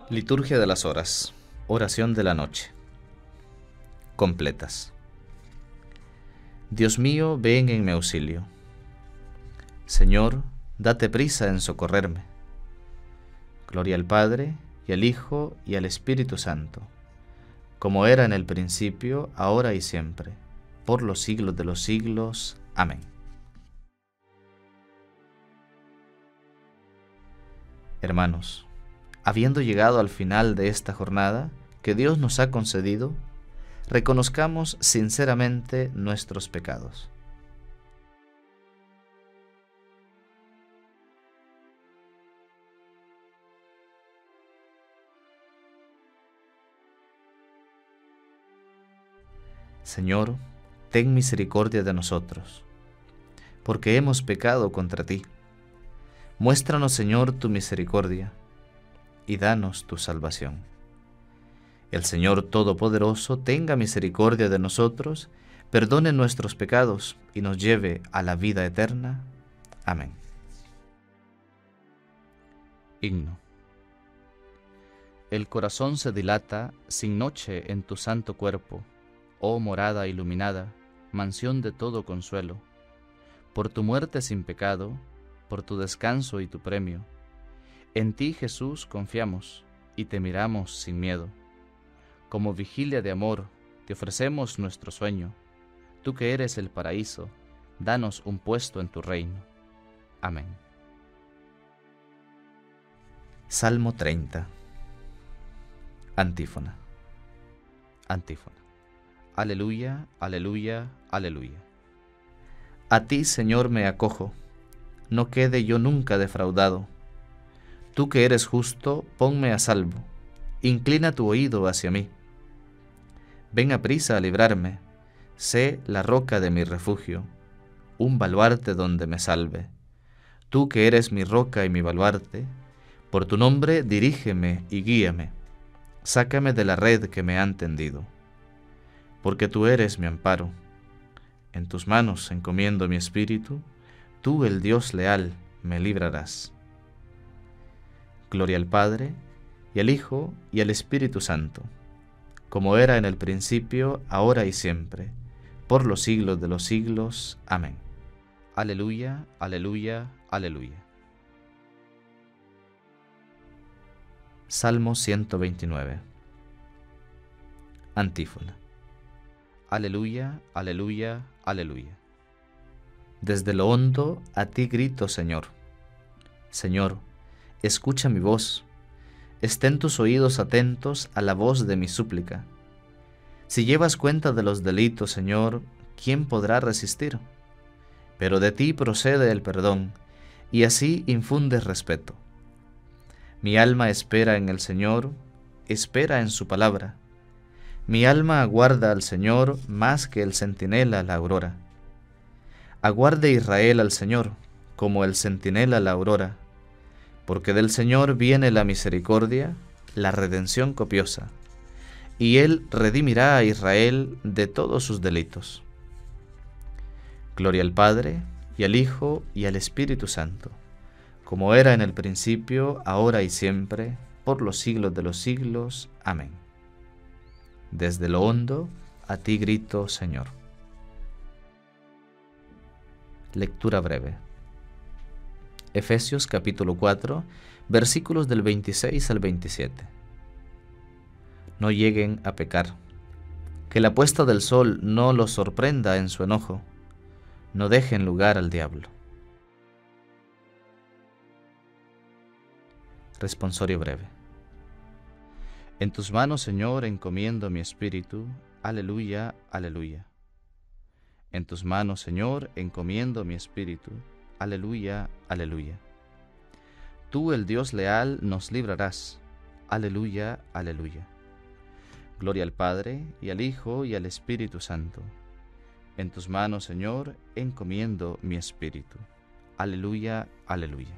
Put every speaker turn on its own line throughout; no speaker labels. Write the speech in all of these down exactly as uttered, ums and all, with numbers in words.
Liturgia de las horas. Oración de la noche. Completas. Dios mío, ven en mi auxilio. Señor, date prisa en socorrerme. Gloria al Padre, y al Hijo, y al Espíritu Santo, como era en el principio, ahora y siempre, por los siglos de los siglos. Amén. Hermanos, habiendo llegado al final de esta jornada que Dios nos ha concedido, reconozcamos sinceramente nuestros pecados. Señor, ten misericordia de nosotros, porque hemos pecado contra ti. Muéstranos, Señor, tu misericordia, y danos tu salvación. El Señor Todopoderoso tenga misericordia de nosotros, perdone nuestros pecados y nos lleve a la vida eterna. Amén. Himno. El corazón se dilata sin noche en tu santo cuerpo, oh morada iluminada, mansión de todo consuelo. Por tu muerte sin pecado, por tu descanso y tu premio, en ti, Jesús, confiamos y te miramos sin miedo. Como vigilia de amor, te ofrecemos nuestro sueño. Tú que eres el paraíso, danos un puesto en tu reino. Amén. Salmo treinta. Antífona. Antífona. Aleluya, aleluya, aleluya. A ti, Señor, me acojo, no quede yo nunca defraudado. Tú que eres justo, ponme a salvo, inclina tu oído hacia mí. Ven aprisa a librarme, sé la roca de mi refugio, un baluarte donde me salve. Tú que eres mi roca y mi baluarte, por tu nombre dirígeme y guíame, sácame de la red que me han tendido. Porque tú eres mi amparo, en tus manos encomiendo mi espíritu, tú, el Dios leal, me librarás. Gloria al Padre, y al Hijo, y al Espíritu Santo, como era en el principio, ahora y siempre, por los siglos de los siglos. Amén. Aleluya, aleluya, aleluya. Salmo ciento veintinueve. Antífona. Aleluya, aleluya, aleluya. Desde lo hondo a ti grito, Señor. Señor, escucha mi voz, estén tus oídos atentos a la voz de mi súplica. Si llevas cuenta de los delitos, Señor, ¿quién podrá resistir? Pero de ti procede el perdón, y así infundes respeto. Mi alma espera en el Señor, espera en su palabra. Mi alma aguarda al Señor más que el centinela la aurora. Aguarde Israel al Señor, como el centinela la aurora. Porque del Señor viene la misericordia, la redención copiosa, y Él redimirá a Israel de todos sus delitos. Gloria al Padre, y al Hijo, y al Espíritu Santo, como era en el principio, ahora y siempre, por los siglos de los siglos. Amén. Desde lo hondo, a ti grito, Señor. Lectura breve. Efesios capítulo cuatro, versículos del veintiséis al veintisiete. No lleguen a pecar. Que la puesta del sol no los sorprenda en su enojo. No dejen lugar al diablo. Responsorio breve. En tus manos, Señor, encomiendo mi espíritu. Aleluya, aleluya. En tus manos, Señor, encomiendo mi espíritu. Aleluya, aleluya. Tú, el Dios leal, nos librarás. Aleluya, aleluya. Gloria al Padre, y al Hijo, y al Espíritu Santo. En tus manos, Señor, encomiendo mi espíritu. Aleluya, aleluya.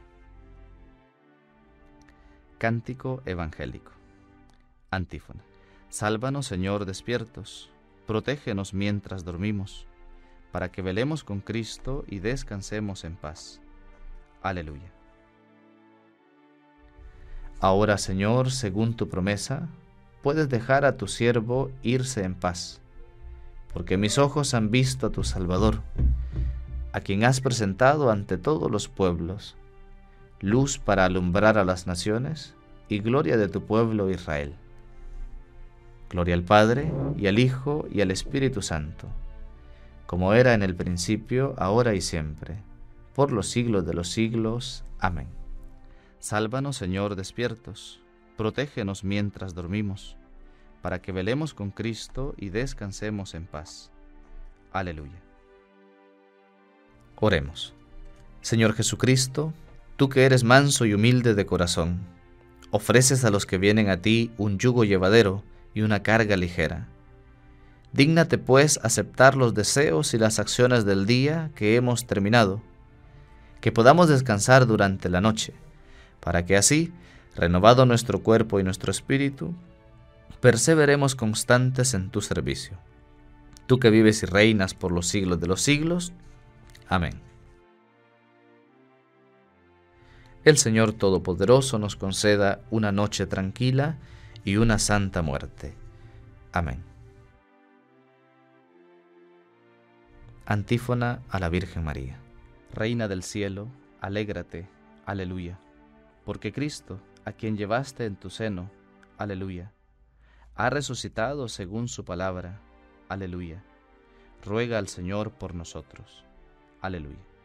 Cántico evangélico. Antífona. Sálvanos, Señor, despiertos. Protégenos mientras dormimos, para que velemos con Cristo y descansemos en paz. Aleluya. Ahora, Señor, según tu promesa, puedes dejar a tu siervo irse en paz, porque mis ojos han visto a tu Salvador, a quien has presentado ante todos los pueblos, luz para alumbrar a las naciones y gloria de tu pueblo Israel. Gloria al Padre, y al Hijo, y al Espíritu Santo, como era en el principio, ahora y siempre, por los siglos de los siglos. Amén. Sálvanos, Señor, despiertos, protégenos mientras dormimos, para que velemos con Cristo y descansemos en paz. Aleluya. Oremos. Señor Jesucristo, tú que eres manso y humilde de corazón, ofreces a los que vienen a ti un yugo llevadero y una carga ligera. Dígnate, pues, aceptar los deseos y las acciones del día que hemos terminado, que podamos descansar durante la noche, para que así, renovado nuestro cuerpo y nuestro espíritu, perseveremos constantes en tu servicio. Tú que vives y reinas por los siglos de los siglos. Amén. El Señor Todopoderoso nos conceda una noche tranquila y una santa muerte. Amén. Antífona a la Virgen María. Reina del cielo, alégrate, aleluya, porque Cristo, a quien llevaste en tu seno, aleluya, ha resucitado según su palabra, aleluya. Ruega al Señor por nosotros, aleluya.